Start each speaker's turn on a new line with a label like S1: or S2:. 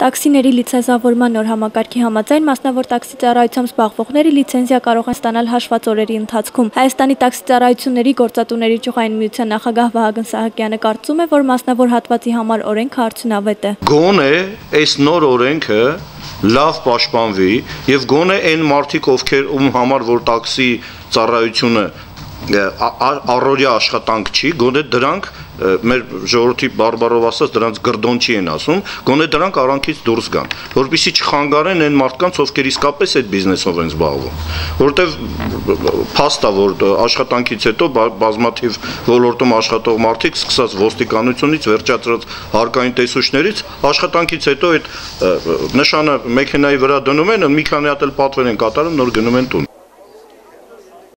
S1: Տաքսիների լիցենզավորման նոր համակարգի համաձայն մասնավոր տաքսի ծառայությամբ զբաղվողները լիցենզիա կարող են ստանալ հաշված օրերի ընթացքում։ Հայաստանի տաքսի ծառայությունների գործատուների ճյուղային միության նախագահ Վահագն Սահակյանը կարծում է, որ մասնավոր հատվածի համար օրենքը արդյունավետ է։
S2: Գոնե այս նոր օրենքը լավ պաշտպանվի եւ գոնե այն մարդիկ, ովքեր համար որ տաքսի ծառայությունը առօրյա աշխատանք չի, գոնե դրանք մեր ժողովրդի բարբարով ասած դրանց գրդոնչի են ասում, գոնե դրանք արանքից դուրս գան, որպեսզի չխանգարեն այն մարդկանց, ովքեր իսկապես այդ բիզնեսով են զբաղվում, որովհետև փաստ է, որ աշխատանքից հետո բազմաթիվ ոլորտում աշխատող մարդիկ, սկսած ոստիկանությունից, վերջացրած հարկային տեսուչներից, աշխատանքից հետո այդ նշանը մեքենայի վրա դնում են, մի քանի հատ էլ պատվեր են կատարում, նոր գնում են տուն։